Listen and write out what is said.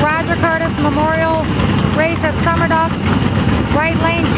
Roger Curtis Memorial Race at Summer Dock, right lane